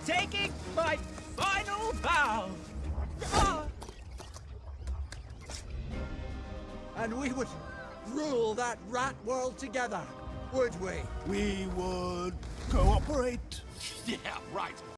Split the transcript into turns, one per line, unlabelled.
taking my final bow. Ah!
And we would rule that rat world together, would we?
We would cooperate.
Yeah, right.